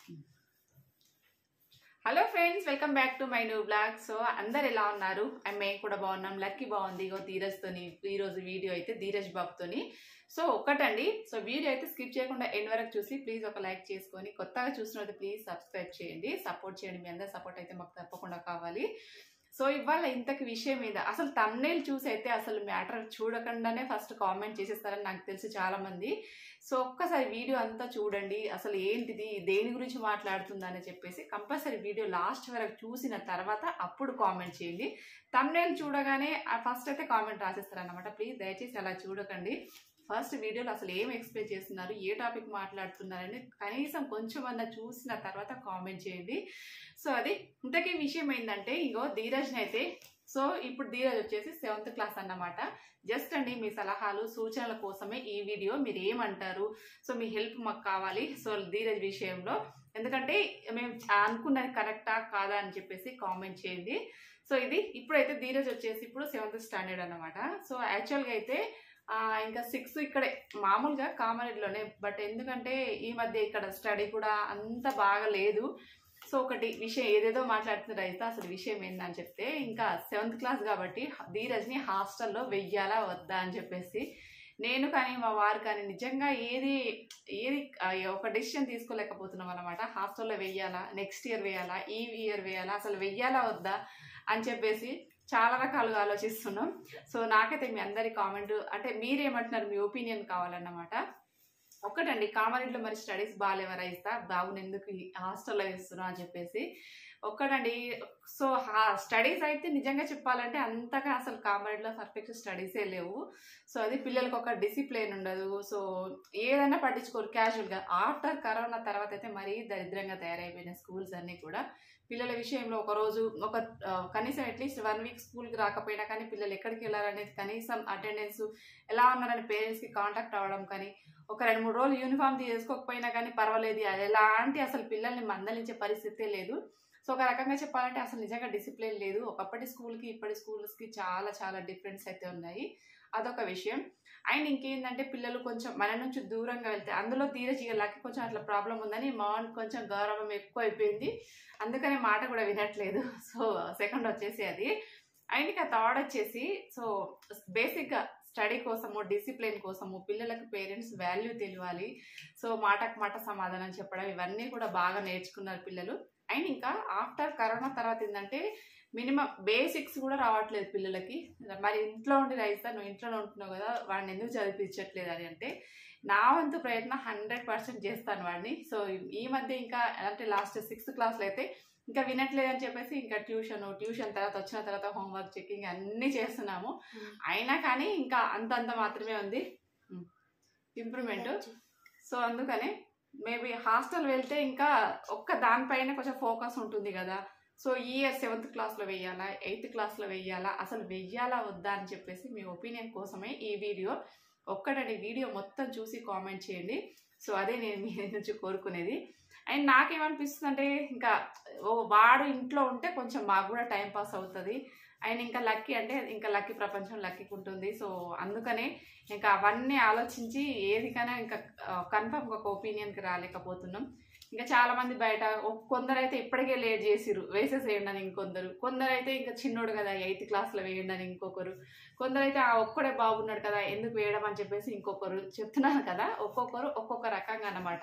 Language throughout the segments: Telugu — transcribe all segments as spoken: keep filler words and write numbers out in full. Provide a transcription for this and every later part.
Hello friends, welcome back to my new blog. So అందరు ఎలా ఉన్నారు? మేము కూడా బాగున్నాం. లక్కీ బాగుంది. ఇగో ధీరజ్తోని ఈరోజు వీడియో అయితే ధీరజ్ బాబుతోని. సో ఒక్కటండి, సో వీడియో అయితే స్కిప్ చేయకుండా ఎండ్ వరకు చూసి ప్లీజ్ ఒక లైక్ చేసుకొని, కొత్తగా చూసినట్టు ప్లీజ్ సబ్స్క్రైబ్ చేయండి, సపోర్ట్ చేయండి. మీ అందరి సపోర్ట్ అయితే మాకు తప్పకుండా కావాలి. సో ఇవాళ ఇంతకు విషయం మీద అసలు థంబ్నెయిల్ చూసి అయితే అసలు మ్యాటర్ చూడకుండానే ఫస్ట్ కామెంట్ చేసేస్తారని నాకు తెలిసి చాలా మంది. సో ఒక్కసారి వీడియో అంతా చూడండి, అసలు ఏంటిది, దేని గురించి మాట్లాడుతుందని చెప్పేసి కంపల్సరీ వీడియో లాస్ట్ వరకు చూసిన తర్వాత అప్పుడు కామెంట్ చేయండి. థంబ్నెయిల్ చూడగానే ఫస్ట్ అయితే కామెంట్ రాసేస్తారనమాట. ప్లీజ్ దయచేసి అలా చూడకండి. ఫస్ట్ వీడియోలో అసలు ఏం ఎక్స్ప్లెయిన్ చేస్తున్నారు, ఏ టాపిక్ మాట్లాడుతున్నారని కనీసం కొంచెం అన్న చూసిన తర్వాత కామెంట్ చేయండి. సో అది ఇంతకీ విషయం ఏంటంటే, ఇగో ధీరజ్ని అయితే, సో ఇప్పుడు ధీరజ్ వచ్చేసి సెవెంత్ క్లాస్ అన్నమాట. జస్ట్ అండి మీ సలహాలు సూచనల కోసమే ఈ వీడియో. మీరు ఏమంటారు? సో మీ హెల్ప్ మాకు కావాలి సో ధీరజ్ విషయంలో. ఎందుకంటే మేము అనుకున్నది కరెక్టా కాదా అని చెప్పేసి కామెంట్ చేయండి. సో ఇది ఇప్పుడైతే ధీరజ్ వచ్చేసి ఇప్పుడు సెవెంత్ స్టాండర్డ్ అన్నమాట. సో యాక్చువల్గా అయితే ఇంకా సిక్స్త్ ఇక్కడే మామూలుగా కామారెడ్డిలోనే, బట్ ఎందుకంటే ఈ మధ్య ఇక్కడ స్టడీ కూడా అంత బాగా లేదు. సో ఒకటి విషయం ఏదేదో మాట్లాడుతున్నారు అయితే అసలు విషయం ఏందని చెప్తే, ఇంకా సెవెంత్ క్లాస్ కాబట్టి ధీరజ్ని హాస్టల్లో వెయ్యాలా వద్దా అని చెప్పేసి నేను కానీ మా వారు కానీ నిజంగా ఏది ఏది ఒక డెసిషన్ తీసుకోలేకపోతున్నాం అనమాట. హాస్టల్లో వెయ్యాలా, నెక్స్ట్ ఇయర్ వేయాలా, ఈ ఇయర్ వేయాలా, అసలు వెయ్యాలా వద్దా అని చెప్పేసి చాలా రకాలుగా ఆలోచిస్తున్నాం. సో నాకైతే మీ అందరి కామెంట్ అంటే మీరేమంటున్నారు, మీ ఒపీనియన్ కావాలన్నమాట. ఒక్కటండి, కామారెడ్డిలో మరి స్టడీస్ బాగాలేవరా ఇస్తా బాబుని ఎందుకు హాస్టల్లో వేస్తున్నా అని చెప్పేసి ఒక్కటండి. సో స్టడీస్ అయితే నిజంగా చెప్పాలంటే అంతగా అసలు కామారెడ్డిలో పర్ఫెక్ట్ స్టడీసే లేవు. సో అది పిల్లలకు ఒక డిసిప్లిన్ ఉండదు. సో ఏదైనా పట్టించుకోరు క్యాజువల్గా. ఆఫ్టర్ కరోనా తర్వాత అయితే మరీ దరిద్రంగా తయారైపోయిన స్కూల్స్ అన్నీ కూడా. పిల్లల విషయంలో ఒకరోజు ఒక కనీసం అట్లీస్ట్ వన్ వీక్ స్కూల్కి రాకపోయినా కానీ పిల్లలు ఎక్కడికి వెళ్ళారనేది కనీసం అటెండెన్స్ ఎలా ఉన్నారని పేరెంట్స్కి కాంటాక్ట్ అవ్వడం కానీ, ఒక రెండు మూడు రోజులు యూనిఫామ్ తీసుకోకపోయినా కానీ పర్వాలేదు, ఎలాంటి అసలు పిల్లల్ని మందలించే పరిస్థితే లేదు. సో ఒక రకంగా చెప్పాలంటే అసలు నిజంగా డిసిప్లిన్ లేదు. ఒకప్పటి స్కూల్కి ఇప్పటి స్కూల్స్కి చాలా చాలా డిఫరెన్స్ అయితే ఉన్నాయి. అదొక విషయం. అండ్ ఇంకేంటంటే పిల్లలు కొంచెం మన నుంచి దూరంగా వెళ్తే, అందులో ధీరజ్ లక్కి కొంచెం అట్లా ప్రాబ్లం ఉందని మామూలు కొంచెం గౌరవం ఎక్కువ అయిపోయింది, అందుకని మాట కూడా వినట్లేదు. సో సెకండ్ వచ్చేసి అది. అండ్ ఇక థర్డ్ వచ్చేసి, సో బేసిక్గా స్టడీ కోసము, డిసిప్లిన్ కోసము, పిల్లలకు పేరెంట్స్ వాల్యూ తెలియాలి. సో మాటకు మాట సమాధానం చెప్పడం, ఇవన్నీ కూడా బాగా నేర్చుకున్నారు పిల్లలు. అండ్ ఇంకా ఆఫ్టర్ కరోనా తర్వాత ఏంటంటే మినిమం బేసిక్స్ కూడా రావట్లేదు పిల్లలకి. మరి ఇంట్లో ఉండి రైస్తా, నువ్వు ఇంట్లో ఉంటున్నావు కదా, వాడిని ఎందుకు చదివించట్లేదు అని అంటే నా వంతు ప్రయత్నం హండ్రెడ్ పర్సెంట్ చేస్తాను వాడిని. సో ఈ మధ్య ఇంకా అంటే లాస్ట్ సిక్స్త్ క్లాస్లో అయితే ఇంకా వినట్లేదని చెప్పేసి ఇంకా ట్యూషన్ ట్యూషన్ తర్వాత వచ్చిన తర్వాత హోంవర్క్ చెకింగ్ అన్నీ చేస్తున్నాము. అయినా కానీ ఇంకా అంతంత మాత్రమే ఉంది ఇంప్రూవ్మెంట్. సో అందుకనే మేబీ హాస్టల్ వెళ్తే ఇంకా ఒక్క దానిపైన కొంచెం ఫోకస్ ఉంటుంది కదా. సో ఈ ఇయర్ సెవెంత్ క్లాస్లో వెయ్యాలా, ఎయిత్ క్లాస్లో వెయ్యాలా, అసలు వెయ్యాలా వద్దా అని చెప్పేసి మీ ఒపీనియన్ కోసమే ఈ వీడియో. ఒక్కటండి, వీడియో మొత్తం చూసి కామెంట్ చేయండి. సో అదే నేను మీ నుంచి కోరుకునేది. అండ్ నాకేమనిపిస్తుంది అంటే, ఇంకా ఓ వాడు ఇంట్లో ఉంటే కొంచెం మాకు కూడా టైం పాస్ అవుతుంది. అండ్ ఇంకా లక్కీ అంటే ఇంకా లక్కీ ప్రపంచం లక్కీకి ఉంటుంది. సో అందుకనే ఇంకా అవన్నీ ఆలోచించి ఏదికైనా ఇంకా కన్ఫర్మ్గా ఒక ఒపీనియన్కి రాలేకపోతున్నాం. ఇంకా చాలామంది బయట కొందరైతే ఇప్పటికే లేట్ చేసిరు వేసేసేయండి అని ఇంకొందరు, కొందరైతే ఇంకా చిన్నోడు కదా ఎయిత్ క్లాస్లో వేయండి అని ఇంకొకరు, కొందరైతే ఆ ఒక్కడే బాగున్నాడు కదా ఎందుకు వేయడం అని చెప్పేసి ఇంకొకరు చెప్తున్నారు కదా. ఒక్కొక్కరు ఒక్కొక్క రకంగా అన్నమాట.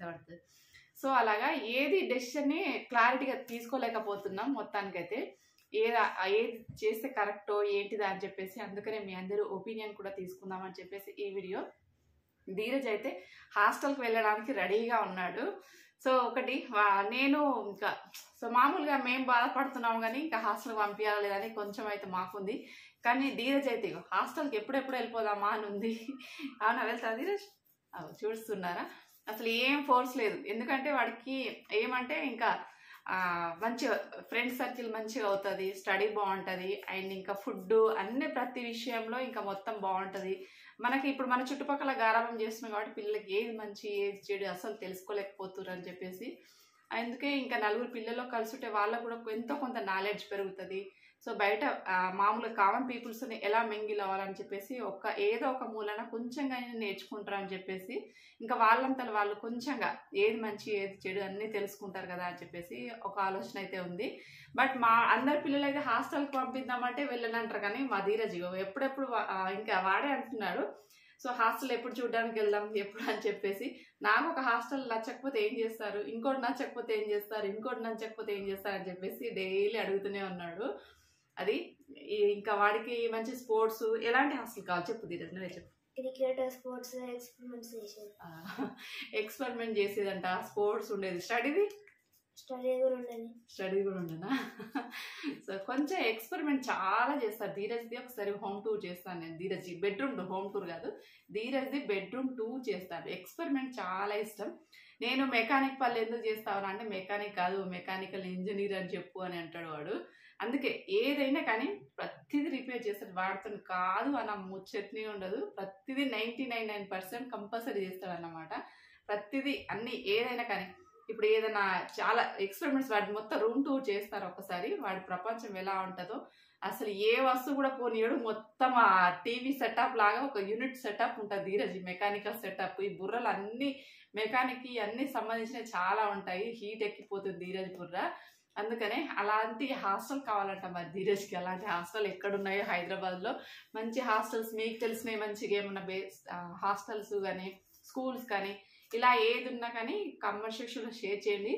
సో అలాగా ఏది డెసిషన్ని క్లారిటీగా తీసుకోలేకపోతున్నాం మొత్తానికైతే. ఏది ఏది చేస్తే కరెక్టో ఏంటిదా అని చెప్పేసి అందుకనే మీ అందరూ ఒపీనియన్ కూడా తీసుకుందామని చెప్పేసి ఈ వీడియో. ధీరజ్ అయితే హాస్టల్కి వెళ్ళడానికి రెడీగా ఉన్నాడు. సో ఒకటి నేను ఇంకా సో మామూలుగా మేము బాధపడుతున్నాము కానీ ఇంకా హాస్టల్కి పంపించాలేదని కొంచెం అయితే మాకుంది. కానీ ధీరజ్ అయితే హాస్టల్కి ఎప్పుడెప్పుడు వెళ్ళిపోదామా అని ఉంది. అవునా, వెళ్తా ధీరజ్? చూస్తున్నారా, అసలు ఏం ఫోర్స్ లేదు. ఎందుకంటే వాడికి ఏమంటే ఇంకా మంచిగా ఫ్రెండ్స్ సర్కిల్ మంచిగా అవుతుంది, స్టడీ బాగుంటుంది, అండ్ ఇంకా ఫుడ్ అన్ని ప్రతి విషయంలో ఇంకా మొత్తం బాగుంటుంది. మనకి ఇప్పుడు మన చుట్టుపక్కల గారాబం చేస్తున్నాం కాబట్టి పిల్లలకి ఏది మంచి ఏది చెడు అసలు తెలుసుకోలేకపోతున్నారు అని చెప్పేసి అందుకే ఇంకా నలుగురు పిల్లలు కలుసుంటే వాళ్ళకు కూడా ఎంతో కొంత నాలెడ్జ్ పెరుగుతుంది. సో బయట మామూలుగా కామన్ పీపుల్స్ని ఎలా మింగిల్ అవ్వాలని చెప్పేసి ఒక ఏదో ఒక మూలన కొంచెంగా నేర్చుకుంటారు అని చెప్పేసి ఇంకా వాళ్ళంతా వాళ్ళు కొంచెంగా ఏది మంచి ఏది చెడు అన్నీ తెలుసుకుంటారు కదా అని చెప్పేసి ఒక ఆలోచన అయితే ఉంది. బట్ మా అందరి పిల్లలు అయితే హాస్టల్కి పంపిద్దామంటే వెళ్ళనంటారు, కానీ మా ధీరజ్ ఎప్పుడెప్పుడు ఇంకా వాడే అంటున్నాడు సో హాస్టల్ ఎప్పుడు చూడడానికి వెళ్దాం ఎప్పుడు అని చెప్పేసి. నాకు ఒక హాస్టల్ నచ్చకపోతే ఏం చేస్తారు, ఇంకోటి నచ్చకపోతే ఏం చేస్తారు, ఇంకోటి నచ్చకపోతే ఏం చేస్తారు అని చెప్పేసి డైలీ అడుగుతూనే ఉన్నాడు. అది ఇంకా వాడికి మంచి స్పోర్ట్స్ ఎలాంటి హాస్టల్ కావాలి చెప్పు ధీరజ్, నువ్వే చెప్పు. క్రికెట్, స్పోర్ట్స్, ఎక్స్పెరిమెంట్స్ చేసేది. ఎక్స్పెరిమెంట్ చేసేదంట, స్పోర్ట్స్ ఉండేది, స్టడీది స్టడీ కూడా ఉండేది. స్టడీ కూడా ఉండేనా? సో కొంచెం ఎక్స్పెరిమెంట్ చాలా చేస్తారు ధీరజ్ది. ఒకసారి హోమ్ టూర్ చేస్తాను నేను ధీరజ్ది, బెడ్రూమ్ హోమ్ టూర్ కాదు, ధీరజ్ది బెడ్రూమ్ టూర్ చేస్తాను. ఎక్స్పెరిమెంట్ చాలా ఇష్టం. నేను మెకానిక్ పనులు ఎందుకు చేస్తాను అంటే మెకానిక్ కాదు మెకానికల్ ఇంజనీర్ అని చెప్పు అని అంటాడు వాడు. అందుకే ఏదైనా కానీ ప్రతిదీ రిపేర్ చేస్తాడు, వాడితో కాదు అన్న ముచ్చట్నీ ఉండదు. ప్రతిదీ ninety nine nine percent compulsory చేస్తాడు అన్నమాట. ప్రతిదీ అన్ని ఏదైనా కానీ ఇప్పుడు ఏదైనా చాలా ఎక్స్పెరిమెంట్స్ వాడి మొత్తం రూమ్ టూర్ చేస్తారు ఒకసారి, వాడి ప్రపంచం ఎలా ఉంటుందో అసలు ఏ వస్తువు కూడా పోనీయడు. మొత్తం ఆ టీవీ సెటప్ లాగా ఒక యూనిట్ సెటప్ ఉంటుంది ధీరజ్, మెకానికల్ సెటప్. ఈ బుర్రలు అన్ని మెకానిక్ అన్ని సంబంధించినవి చాలా ఉంటాయి, హీట్ ఎక్కిపోతుంది ధీరజ్ బుర్ర. అందుకనే అలాంటి హాస్టల్ కావాలంట మరి ధీరజ్కి. అలాంటి హాస్టల్ ఎక్కడున్నాయో హైదరాబాద్లో మంచి హాస్టల్స్ మీకు తెలిసినవి మంచిగా ఏమన్నా బేస్ హాస్టల్స్ కానీ స్కూల్స్ కానీ ఇలా ఏది ఉన్నా కానీ కామెంట్ సెక్షన్లో షేర్ చేయండి.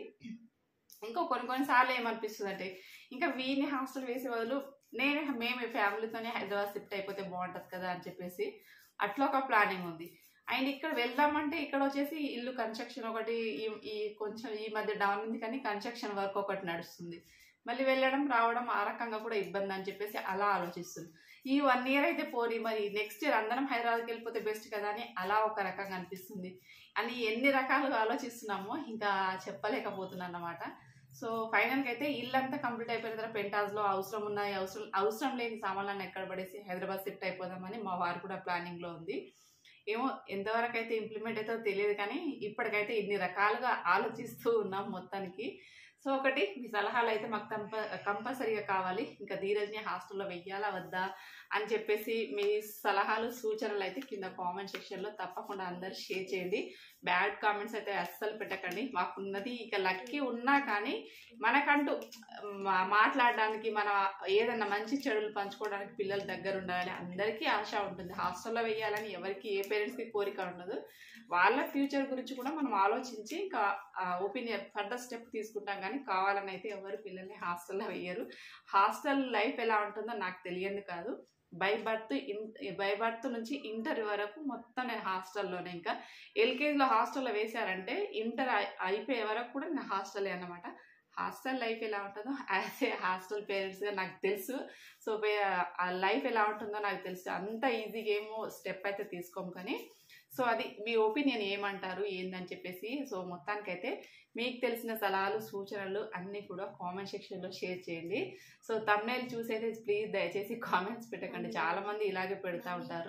ఇంకో కొన్ని కొన్నిసార్లు ఏమనిపిస్తుంది అంటే ఇంకా వీని హాస్టల్ వేసే బదులు నేను మేము ఫ్యామిలీతోనే హైదరాబాద్ షిఫ్ట్ అయిపోతే బాగుంటుంది కదా అని చెప్పేసి అట్లా ఒక ప్లానింగ్ ఉంది. అండ్ ఇక్కడ వెళ్దామంటే ఇక్కడ వచ్చేసి ఇల్లు కన్స్ట్రక్షన్ ఒకటి ఈ కొంచెం ఈ మధ్య డౌన్ ఉంది, కానీ కన్స్ట్రక్షన్ వర్క్ ఒకటి నడుస్తుంది. మళ్ళీ వెళ్ళడం రావడం ఆ రకంగా కూడా ఇబ్బంది అని చెప్పేసి అలా ఆలోచిస్తుంది. ఈ వన్ ఇయర్ అయితే పోనీ మరి నెక్స్ట్ ఇయర్ అందరం హైదరాబాద్కి వెళ్ళిపోతే బెస్ట్ కదా అని అలా ఒక రకంగా అనిపిస్తుంది. అని ఎన్ని రకాలుగా ఆలోచిస్తున్నామో ఇంకా చెప్పలేకపోతున్నాను అన్నమాట. సో ఫైనల్గా అయితే ఇల్లంతా కంప్లీట్ అయిపోయిన తర్వాత పెంట్ హౌస్లో అవసరం ఉన్నాయి అవసరం అవసరం లేని సామాన్లను ఎక్కడ పడేసి హైదరాబాద్ షిఫ్ట్ అయిపోదామని మా వారు కూడా ప్లానింగ్లో ఉంది. ఏమో ఎంతవరకు అయితే ఇంప్లిమెంట్ అవుతుందో తెలియదు, కానీ ఇప్పటికైతే ఇన్ని రకాలుగా ఆలోచిస్తూ ఉన్నాం మొత్తానికి. సో ఒకటి మీ సలహాలు అయితే మాకు కంప కంపల్సరీగా కావాలి. ఇంకా ధీరజ్ని హాస్టల్లో వెయ్యాలా వద్దా అని చెప్పేసి మీ సలహాలు సూచనలు అయితే కింద కామెంట్ సెక్షన్లో తప్పకుండా అందరు షేర్ చేయండి. బ్యాడ్ కామెంట్స్ అయితే అస్సలు పెట్టకండి. మాకున్నది ఇక లక్కీ ఉన్నా కానీ మనకంటూ మాట్లాడడానికి మన ఏదన్నా మంచి చెడులు పంచుకోవడానికి పిల్లల దగ్గర ఉండాలి. అందరికీ ఆశ ఉంటుంది, హాస్టల్లో వెయ్యాలని ఎవరికి ఏ పేరెంట్స్కి కోరిక ఉండదు. వాళ్ళ ఫ్యూచర్ గురించి కూడా మనం ఆలోచించి ఇంకా ఒపీనియన్ ఫర్దర్ స్టెప్ తీసుకుంటాం, కానీ కావాలని అయితే ఎవరు పిల్లల్ని హాస్టల్లో వెయ్యరు. హాస్టల్ లైఫ్ ఎలా ఉంటుందో నాకు తెలియదు కాదు. By birth in by birth నుంచి ఇంటర్ వరకు మొత్తం నేను హాస్టల్లోనే. ఇంకా ఎల్కేజీలో హాస్టల్లో వేశారంటే ఇంటర్ అయిపోయే వరకు కూడా నేను హాస్టలే అన్నమాట. హాస్టల్ లైఫ్ ఎలా ఉంటుందో యాజ్ ఏ హాస్టల్ పేరెంట్స్గా నాకు తెలుసు. సో ఆ లైఫ్ ఎలా ఉంటుందో నాకు తెలుసు. అంత ఈజీగా ఏమో స్టెప్ అయితే తీసుకోము, కానీ సో అది మీ ఒపీనియన్ ఏమంటారు ఏందని చెప్పేసి. సో మొత్తానికైతే మీకు తెలిసిన సలహాలు సూచనలు అన్నీ కూడా కామెంట్ సెక్షన్లో షేర్ చేయండి. సో తమ్నైల్ చూసైతే ప్లీజ్ దయచేసి కామెంట్స్ పెట్టకండి, చాలా మంది ఇలాగే పెడతా ఉంటారు.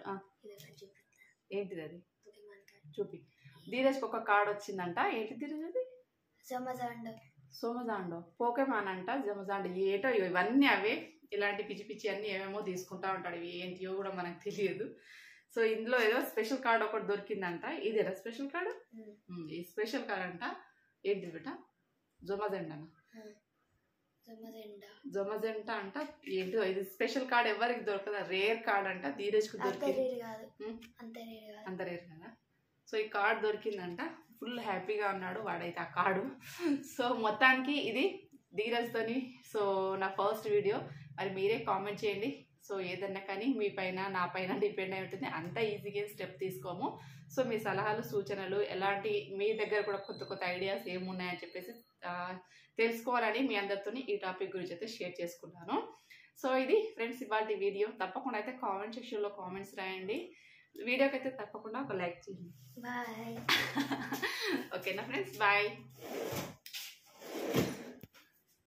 ఏంటిది అది చూపి. ధీరజ్కి ఒక కార్డ్ వచ్చిందంట. ఏంటి ధీరజ్ అది? సోమజాండో. సోమజాండో పోకేమాన్ అంట, జమజాండో ఏటో ఇవన్నీ అవే. ఇలాంటి పిచ్చి పిచ్చి అన్నీ ఏమేమో తీసుకుంటా ఉంటాడు, ఇవి ఏంటియో కూడా మనకు తెలియదు. సో ఇందులో ఏదో స్పెషల్ కార్డ్ ఒకటి దొరికిందంట. ఇదేనా స్పెషల్ కార్డు? ఈ స్పెషల్ కార్డ్ అంట ఏంటి బిడ్డ? జొమజెండనా? జొమజెంట అంట. ఏంటో ఇది స్పెషల్ కార్డ్ ఎవరికి దొరకదా, రేర్ కార్డ్ అంట. ధీరజ్కి దొరికింది, అంత రేర్ కదా. సో ఈ కార్డ్ దొరికిందంట, ఫుల్ హ్యాపీగా ఉన్నాడు వాడైతే ఆ కార్డు. సో మొత్తానికి ఇది ధీరజ్తోని సో నా ఫస్ట్ వీడియో. మరి మీరే కామెంట్ చేయండి. సో ఏదన్నా కానీ మీ పైన నా పైన డిపెండ్ అయి ఉంటుంది, అంత ఈజీగా స్టెప్ తీసుకోము. సో మీ సలహాలు సూచనలు ఎలాంటి మీ దగ్గర కూడా కొత్త కొత్త ఐడియాస్ ఏమున్నాయని చెప్పేసి తెలుసుకోవాలని మీ అందరితో ఈ టాపిక్ గురించి అయితే షేర్ చేసుకున్నాను. సో ఇది ఫ్రెండ్స్ ఇవాళ వీడియో. తప్పకుండా అయితే కామెంట్ సెక్షన్లో కామెంట్స్ రాయండి. వీడియోకి అయితే తప్పకుండా ఒక లైక్ చేయండి. బాయ్. ఓకేనా ఫ్రెండ్స్, బాయ్.